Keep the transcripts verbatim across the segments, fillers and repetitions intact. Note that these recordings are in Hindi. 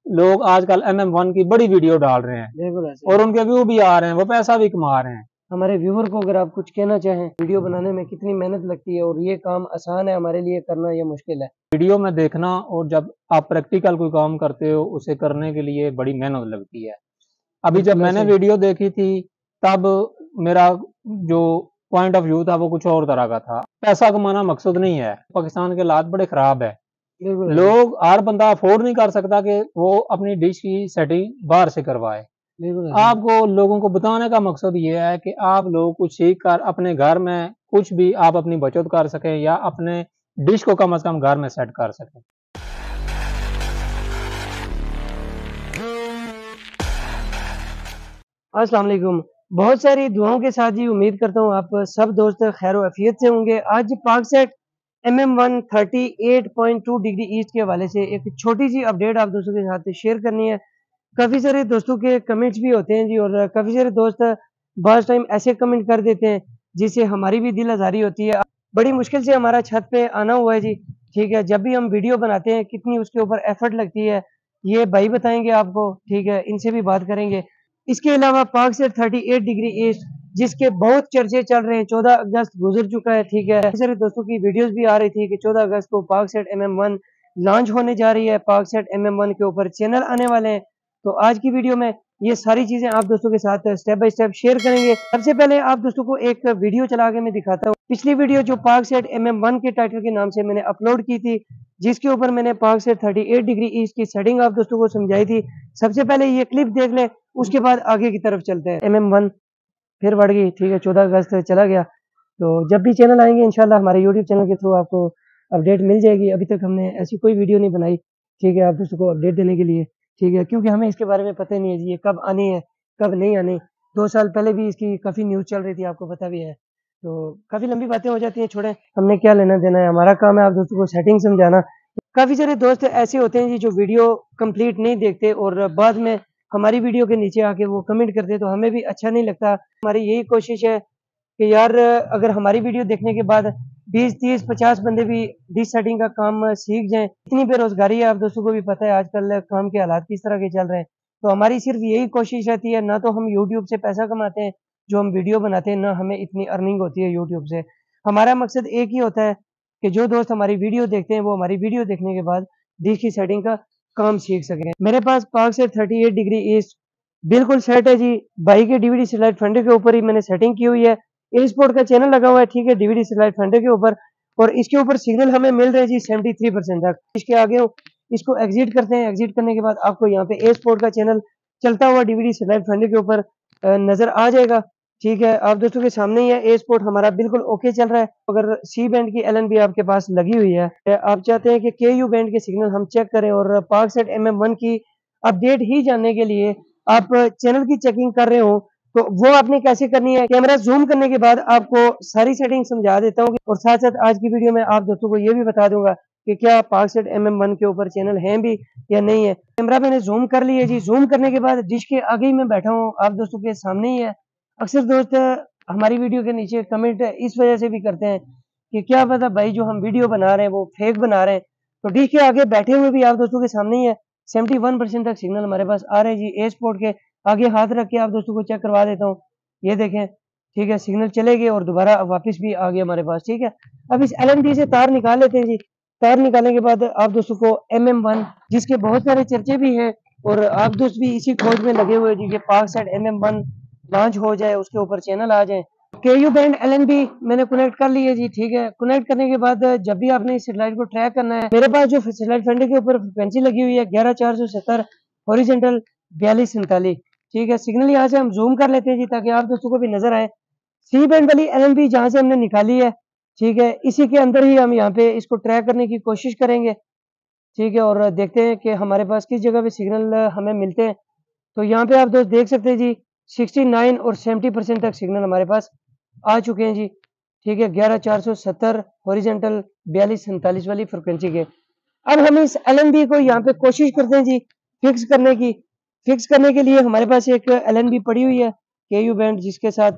लोग आजकल एम एम वन की बड़ी वीडियो डाल रहे हैं बिल्कुल ऐसे और उनके व्यू भी आ रहे हैं, वो पैसा भी कमा रहे हैं। हमारे व्यूवर को अगर आप कुछ कहना चाहें, वीडियो बनाने में कितनी मेहनत लगती है और ये काम आसान है हमारे लिए करना या मुश्किल है? वीडियो में देखना और जब आप प्रैक्टिकल कोई काम करते हो उसे करने के लिए बड़ी मेहनत लगती है। अभी जब बिल्कुल मैंने ऐसे वीडियो देखी थी तब मेरा जो पॉइंट ऑफ व्यू था वो कुछ और तरह का था। पैसा कमाना मकसद नहीं है। पाकिस्तान के हालात बड़े खराब है। बिल्कुल ऐसे लोग हर बंदा अफोर्ड नहीं कर सकता कि वो अपनी डिश की सेटिंग बाहर से करवाए। बिल्कुल ऐसे आपको लोगों को बताने का मकसद ये है कि आप लोग कुछ सीख कर अपने घर में कुछ भी आप अपनी बचत कर सकें या अपने डिश को कम से कम घर में सेट कर सकें। अस्सलाम वालेकुम। बहुत सारी दुआओं के साथ जी उम्मीद करता हूँ आप सब दोस्त खैर आफियत से होंगे। आज Paksat M M one thirty eight point two degree east के हवाले से एक छोटी सी अपडेट आप दोस्तों के साथ शेयर करनी है। काफ़ी सारे दोस्तों के कमेंट्स भी होते हैं जी और काफ़ी सारे दोस्त बाज़ टाइम ऐसे कमेंट कर देते हैं जिससे हमारी भी दिल आज़ारी होती है। बड़ी मुश्किल से हमारा छत पे आना हुआ है जी, ठीक है। जब भी हम वीडियो बनाते हैं कितनी उसके ऊपर एफर्ट लगती है ये भाई बताएँगे आपको, ठीक है। इनसे भी बात करेंगे। इसके अलावा Paksat thirty eight degree east जिसके बहुत चर्चे चल रहे हैं, चौदह अगस्त गुजर चुका है, ठीक है। काफ़ी सारे दोस्तों की वीडियोस भी आ रही थी कि चौदह अगस्त को Paksat M M one launch होने जा रही है, पाकसेट एम एम वन के ऊपर चैनल आने वाले हैं। तो आज की वीडियो में ये सारी चीज़ें आप दोस्तों के साथ स्टेप बाय स्टेप शेयर करेंगे। सबसे पहले आप दोस्तों को एक वीडियो चला के मैं दिखाता हूँ। पिछली वीडियो जो पाकसेट एम एम वन के टाइटल के नाम से मैंने अपलोड की थी, जिसके ऊपर मैंने Paksat thirty eight degree east की सेटिंग आप दोस्तों को समझाई थी। सबसे पहले ये क्लिप देख लें, उसके बाद आगे की तरफ चलते हैं। एम एम वन फिर बढ़ गई, ठीक है, चौदह अगस्त चला गया। तो जब भी चैनल आएंगे इंशाल्लाह हमारे यूट्यूब चैनल के थ्रू आपको अपडेट मिल जाएगी। अभी तक हमने ऐसी कोई वीडियो नहीं बनाई, ठीक है, आप दोस्तों को अपडेट देने के लिए, ठीक है, क्योंकि हमें इसके बारे में पता नहीं है जी ये कब आनी है, कब नहीं आनी। दो साल पहले भी इसकी काफ़ी न्यूज़ चल रही थी, आपको पता भी है। तो काफ़ी लंबी बातें हो जाती हैं, छोड़ें, हमने क्या लेना देना है, हमारा काम है आप दोस्तों को सेटिंग समझाना। काफ़ी सारे दोस्त ऐसे होते हैं जी जो वीडियो कंप्लीट नहीं देखते और बाद में हमारी वीडियो के नीचे आके वो कमेंट करते हैं, तो हमें भी अच्छा नहीं लगता। हमारी यही कोशिश है कि यार अगर हमारी वीडियो देखने के बाद बीस, तीस, पचास बंदे भी डिश सेटिंग का काम सीख जाएँ। इतनी बेरोज़गारी है, आप दोस्तों को भी पता है आजकल काम के हालात किस तरह के चल रहे हैं। तो हमारी सिर्फ़ यही कोशिश रहती है, ना तो हम यूट्यूब से पैसा कमाते हैं, जो हम वीडियो बनाते हैं, ना हमें इतनी अर्निंग होती है यूट्यूब से। हमारा मकसद एक ही होता है कि जो दोस्त हमारी वीडियो देखते हैं, वो हमारी वीडियो देखने के बाद डिश की सेटिंग का काम सीख सकें। मेरे पास Paksat thirty eight degree east बिल्कुल सेट है जी। भाई के डीवीडी स्लाइड फंडे के ऊपर ही मैंने सेटिंग की हुई है। ए स्पोर्ट का चैनल लगा हुआ है, ठीक है, डीवीडी स्लाइड फंडे के ऊपर, और इसके ऊपर सिग्नल हमें मिल रहे हैं जी सेवेंटी थ्री परसेंट तक। इसके आगे इसको एग्जिट करते हैं। एग्जिट करने के बाद आपको यहाँ पे ए स्पोर्ट का चैनल चलता हुआ डीवीडी स्लाइड फंडे के ऊपर नज़र आ जाएगा, ठीक है। आप दोस्तों के सामने ही है, ए स्पोर्ट हमारा बिल्कुल ओके चल रहा है। अगर सी बैंड की एल एन बी आपके पास लगी हुई है, आप चाहते हैं कि के यू बैंड के सिग्नल हम चेक करें और पाकसेट एम एम वन की अपडेट ही जानने के लिए आप चैनल की चेकिंग कर रहे हो, तो वो आपने कैसे करनी है, कैमरा जूम करने के बाद आपको सारी सेटिंग समझा देता हूँ और साथ साथ आज की वीडियो में आप दोस्तों को ये भी बता दूंगा कि क्या पाकसेट एम एम वन के ऊपर चैनल हैं भी या नहीं है। कैमरा मैंने जूम कर लिया जी। जूम करने के बाद डिश के आगे ही मैं बैठा हूँ, आप दोस्तों के सामने ही है। अक्सर दोस्त हमारी वीडियो के नीचे कमेंट इस वजह से भी करते हैं कि क्या पता भाई जो हम वीडियो बना रहे हैं वो फेक बना रहे हैं। तो डिश के आगे बैठे हुए भी आप दोस्तों के सामने ही है, सेवेंटी वन परसेंट तक सिग्नल हमारे पास आ रहे हैं जी। ए स्पोर्ट के आगे हाथ रख के आप दोस्तों को चेक करवा देता हूँ, ये देखें, ठीक है, सिग्नल चले गए और दोबारा वापस भी आ गया हमारे पास, ठीक है। अब इस एल एन बी से तार निकाल लेते हैं जी। तार निकालने के बाद आप दोस्तों को एम एम वन जिसके बहुत सारे चर्चे भी हैं और आप दोस्त भी इसी खोज में लगे हुए जी कि Paksat M M one launch हो जाए, उसके ऊपर चैनल आ जाए। K U band L N B मैंने कनेक्ट कर लिया जी, ठीक है। कनेक्ट करने के बाद जब भी आपने इस सेटेलाइट को ट्रैक करना है, मेरे पास जो सेटेलाइट फंडे के ऊपर फ्रिक्वेंसी लगी हुई है ग्यारह चार सौ सत्तर हॉरिजॉन्टल बयालीस सैंतालीस, ठीक है। सिग्नल यहाँ से हम जूम कर लेते हैं जी ताकि आप दोस्तों को भी नजर आए। सी बैंड वाली एल एन बी जहाँ से हमने निकाली है, ठीक है, इसी के अंदर ही हम यहाँ पे इसको ट्रैक करने की कोशिश करेंगे, ठीक है, और देखते हैं कि हमारे पास किस जगह पे सिग्नल हमें मिलते हैं। तो यहाँ पे आप दोस्त देख सकते हैं जी सिक्सटी नाइन और सेवेंटी परसेंट तक सिग्नल हमारे पास आ चुके हैं जी, ठीक है, ग्यारह चार सौ सत्तर हॉरिजॉन्टल बयालीस सैंतालीस वाली फ्रिक्वेंसी के। अब हम इस एल एन बी को यहाँ पे कोशिश करते हैं जी फिक्स करने की। फिक्स करने के लिए हमारे पास एक एल एन बी पड़ी हुई है के यू बैंड जिसके साथ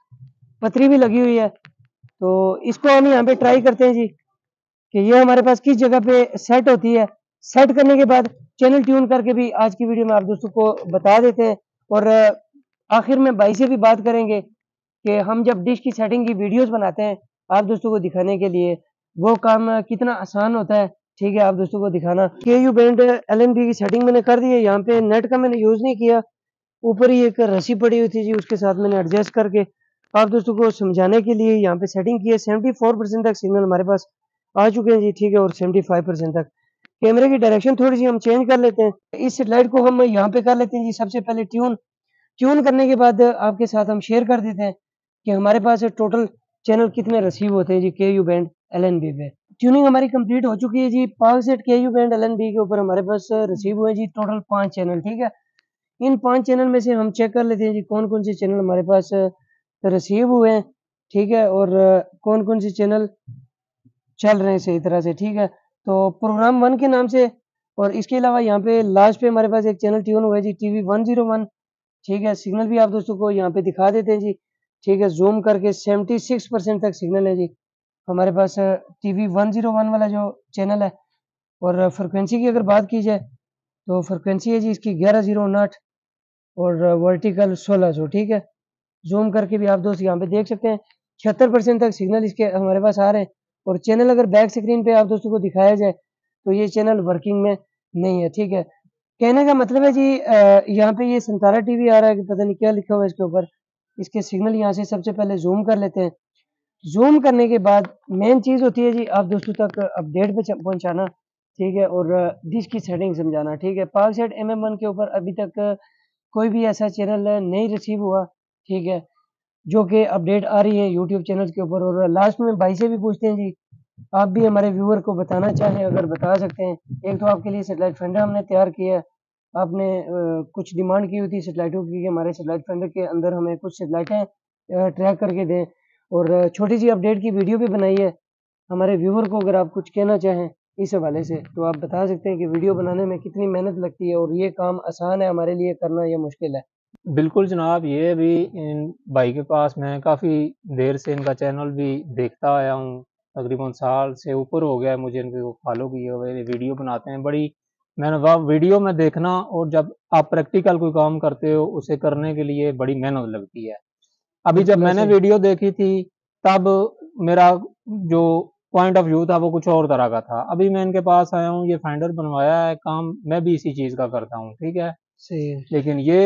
पतरी भी लगी हुई है। तो इसको हम यहाँ पे ट्राई करते हैं जी कि ये हमारे पास किस जगह पे सेट होती है। सेट करने के बाद चैनल ट्यून करके भी आज की वीडियो में आप दोस्तों को बता देते हैं। और आखिर में भाई से भी बात करेंगे कि हम जब डिश की सेटिंग की वीडियोस बनाते हैं आप दोस्तों को दिखाने के लिए, वो काम कितना आसान होता है। ठीक है, आप दोस्तों को दिखाना। K U band L N B की सेटिंग मैंने कर दी है। यहाँ पे नेट का मैंने यूज़ नहीं किया, ऊपर ही एक रस्सी पड़ी हुई थी जी, उसके साथ मैंने एडजस्ट करके आप दोस्तों को समझाने के लिए यहाँ पे सेटिंग की है। सेवेंटी फोर परसेंट तक सिग्नल हमारे पास आ चुके हैं जी। ठीक है, और सेवेंटी फाइव परसेंट तक। कैमरे की डायरेक्शन थोड़ी सी हम चेंज कर लेते हैं। इस सेटेलाइट को हम यहाँ पे कर लेते हैं जी। सबसे पहले ट्यून ट्यून करने के बाद आपके साथ हम शेयर कर देते हैं कि हमारे पास टोटल चैनल कितने रिसीव होते हैं जी K U band L N B पे। ट्यूनिंग हमारी कंप्लीट हो चुकी है जी। पाँच set K U band L N B के ऊपर हमारे पास रिसीव हुए जी टोटल पाँच चैनल। ठीक है, इन पांच चैनल में से हम चेक कर लेते हैं जी कौन कौन से चैनल हमारे पास रिसीव हुए हैं। ठीक है, और कौन कौन से चैनल चल रहे हैं सही तरह से। ठीक है, तो प्रोग्राम वन के नाम से, और इसके अलावा यहाँ पे लास्ट पे हमारे पास एक चैनल ट्यून हुआ है जी टीवी वन जीरो वन। ठीक है, सिग्नल भी आप दोस्तों को यहाँ पे दिखा देते हैं जी। ठीक है, जूम करके सेवेंटी सिक्स परसेंट तक सिग्नल है जी हमारे पास टीवी वन जीरो वन वाला जो चैनल है। और फ्रिक्वेंसी की अगर बात की जाए तो फ्रिक्वेंसी है जी इसकी ग्यारह जीरो उनाठ और वर्टिकल सोलह सौ। ठीक है, जूम करके भी आप दोस्त यहाँ पे देख सकते हैं छिहत्तर परसेंट तक सिग्नल इसके हमारे पास आ रहे हैं। और चैनल अगर बैक स्क्रीन पे आप दोस्तों को दिखाया जाए तो ये चैनल वर्किंग में नहीं है। ठीक है, कहने का मतलब है जी यहाँ पे ये संतारा टीवी आ रहा है कि पता नहीं क्या लिखा हुआ है इसके ऊपर। इसके सिग्नल यहाँ से सबसे पहले जूम कर लेते हैं। जूम करने के बाद मेन चीज़ होती है जी आप दोस्तों तक अपडेट पे पहुँचाना। ठीक है, और डिश की सेटिंग समझाना। ठीक है, पाक सेट एम एम वन के ऊपर अभी तक कोई भी ऐसा चैनल नहीं रिसीव हुआ। ठीक है, जो कि अपडेट आ रही है यूट्यूब चैनल के ऊपर। और लास्ट में भाई से भी पूछते हैं जी, आप भी हमारे व्यूअर को बताना चाहें अगर बता सकते हैं। एक तो आपके लिए सेटेलाइट फेंडर हमने तैयार किया है। आपने आ, कुछ डिमांड की हुई थी सेटेलाइटों की कि हमारे सेटेलाइट फेंडर के अंदर हमें कुछ सेटेलाइटें ट्रैक करके दें, और छोटी सी अपडेट की वीडियो भी बनाई है। हमारे व्यूअर को अगर आप कुछ कहना चाहें इस हवाले से तो आप बता सकते हैं कि वीडियो बनाने में कितनी मेहनत लगती है और ये काम आसान है हमारे लिए करना या मुश्किल है। बिल्कुल जनाब, ये भी इन भाई के पास मैं काफ़ी देर से इनका चैनल भी देखता आया हूँ। तकरीबन साल से ऊपर हो गया है मुझे इनको फॉलो किए हुए। वीडियो बनाते हैं बड़ी मैंने वाह वीडियो में देखना, और जब आप प्रैक्टिकल कोई काम करते हो उसे करने के लिए बड़ी मेहनत लगती है। अभी जब बिल्कुल मैंने ऐसे वीडियो देखी थी तब मेरा जो पॉइंट ऑफ व्यू था वो कुछ और तरह का था। अभी मैं इनके पास आया हूँ, ये फाइंडर बनवाया है, काम मैं भी इसी चीज़ का करता हूँ। ठीक है, सही है। लेकिन ये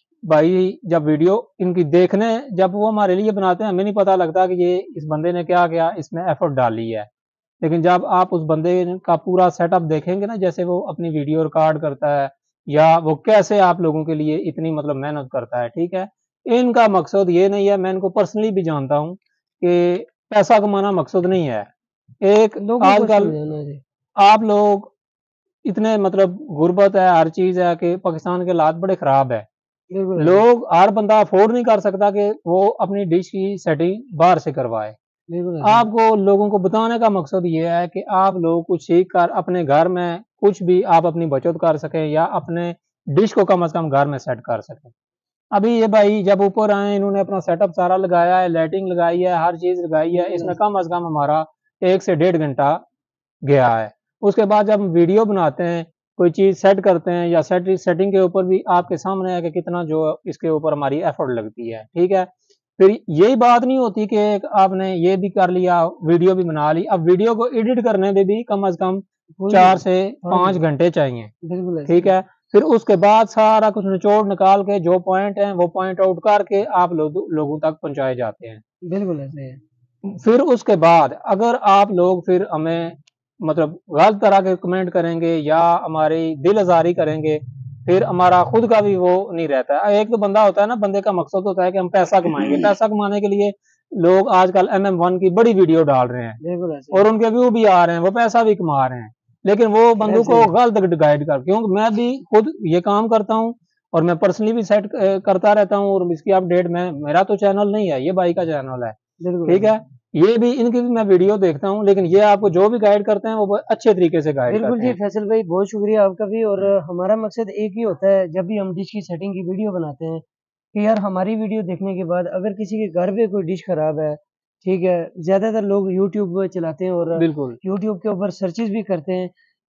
भाई जब वीडियो इनकी देखने जब वो हमारे लिए बनाते हैं हमें नहीं पता लगता कि ये इस बंदे ने क्या क्या इसमें एफर्ट डाली है। लेकिन जब आप उस बंदे का पूरा सेटअप देखेंगे ना, जैसे वो अपनी वीडियो रिकॉर्ड करता है या वो कैसे आप लोगों के लिए इतनी मतलब मेहनत करता है। ठीक है, इनका मकसद ये नहीं है, मैं इनको पर्सनली भी जानता हूँ कि पैसा कमाना मकसद नहीं है। एक लोगों को आजकल समझाना जी। आप लोग इतने मतलब गुर्बत है, हर चीज़ है कि पाकिस्तान के हालात बड़े ख़राब है। बिल्कुल ऐसे लोग हर बंदा अफ़ोर्ड नहीं कर सकता कि वो अपनी डिश की सेटिंग बाहर से करवाए। बिल्कुल ऐसे आपको लोगों को बताने का मकसद ये है कि आप लोग कुछ सीख कर अपने घर में कुछ भी आप अपनी बचत कर सकें या अपने डिश को कम से कम घर में सेट कर सकें। अभी ये भाई जब ऊपर आए इन्होंने अपना सेटअप सारा लगाया है, लाइटिंग लगाई है, हर चीज़ लगाई है। बिल्कुल इसमें ऐसे कम से कम हमारा एक से डेढ़ घंटा गया है। उसके बाद जब हम वीडियो बनाते हैं, कोई चीज़ सेट करते हैं या सेट सेटिंग के ऊपर भी आपके सामने है कि कितना जो इसके ऊपर हमारी एफर्ट लगती है। ठीक है, फिर यही बात नहीं होती कि एक आपने ये भी कर लिया, वीडियो भी बना ली। अब वीडियो को एडिट करने में भी कम से कम पूरी चार से पाँच पाँच घंटे घंटे चाहिए। बिल्कुल ठीक ऐसे है, फिर उसके बाद सारा कुछ निचोड़ निकाल के जो पॉइंट हैं वो पॉइंट आउट करके आप लोग लोगों तक पहुँचाए जाते हैं। बिल्कुल ऐसे है। फिर उसके बाद अगर आप लोग फिर हमें मतलब गलत तरह के कमेंट करेंगे या हमारी दिल आज़ारी करेंगे, फिर हमारा खुद का भी वो नहीं रहता है। एक तो बंदा होता है ना, बंदे का मकसद होता है कि हम पैसा कमाएँगे। पैसा कमाने के लिए लोग आजकल एम एम वन की बड़ी वीडियो डाल रहे हैं बिल्कुल ऐसे और है। उनके व्यू भी आ रहे हैं, वो पैसा भी कमा रहे हैं। लेकिन वो बंदों ऐसे को ही गलत गाइड कर, क्योंकि मैं भी खुद ये काम करता हूँ और मैं पर्सनली भी सेट अ, करता रहता हूँ और इसकी अपडेट मैं मेरा तो चैनल नहीं है, ये भाई का चैनल है। बिल्कुल ठीक ऐसे है, ये भी इनकी भी मैं वीडियो देखता हूँ, लेकिन ये आपको जो भी गाइड करते हैं वो बहुत अच्छे तरीके से गाइड बिल्कुल करते जी हैं। फैसल भाई, बहुत शुक्रिया आपका भी। और हमारा मकसद एक ही होता है जब भी हम डिश की सेटिंग की वीडियो बनाते हैं कि यार हमारी वीडियो देखने के बाद अगर किसी के घर पे कोई डिश खराब है, ठीक है, ज़्यादातर लोग यूट्यूब चलाते हैं और बिल्कुल, यूट्यूब के ऊपर सर्चेस भी करते हैं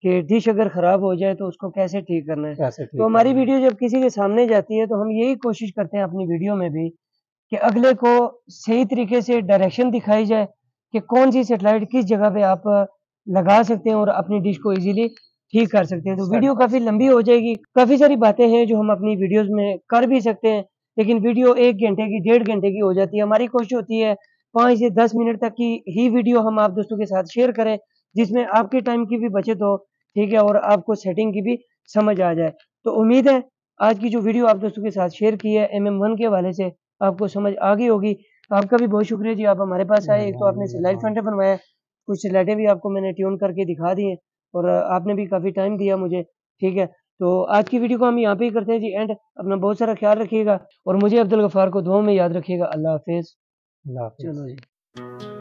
कि डिश अगर ख़राब हो जाए तो उसको कैसे ठीक करना है। कैसे ठीक तो हमारी करना है। वीडियो जब किसी के सामने जाती है तो हम यही कोशिश करते हैं अपनी वीडियो में भी कि अगले को सही तरीके से डायरेक्शन दिखाई जाए कि कौन सी सैटेलाइट किस जगह पे आप लगा सकते हैं और अपनी डिश को इजीली ठीक कर सकते हैं। तो सेट वीडियो कर काफ़ी लंबी हो जाएगी, काफ़ी सारी बातें हैं जो हम अपनी वीडियोज़ में कर भी सकते हैं, लेकिन वीडियो एक घंटे की, डेढ़ घंटे की हो जाती है। हमारी कोशिश होती है पाँच से दस मिनट तक की ही वीडियो हम आप दोस्तों के साथ शेयर करें, जिसमें आपके टाइम की भी बचत हो, ठीक है, और आपको सेटिंग की भी समझ आ जाए। तो उम्मीद है आज की जो वीडियो आप दोस्तों के साथ शेयर की है एम एम वन के हवाले से आपको समझ आ गई होगी। आपका भी बहुत शुक्रिया जी, आप हमारे पास आए। एक तो आपने मेहरबानी स्लाइड मेहरबानी। फंडे बनवाया, कुछ स्लाइडें भी आपको मैंने ट्यून करके दिखा दी हैं और आपने भी काफ़ी टाइम दिया मुझे, ठीक है। तो आज की वीडियो को हम यहाँ पे ही करते हैं जी एंड। अपना बहुत सारा ख्याल रखिएगा और मुझे अब्दुल गफ़ार को दुआओं में याद रखिएगा। अल्लाह हाफ़िज़। अल्लाह हाफ़िज़। चलो जी।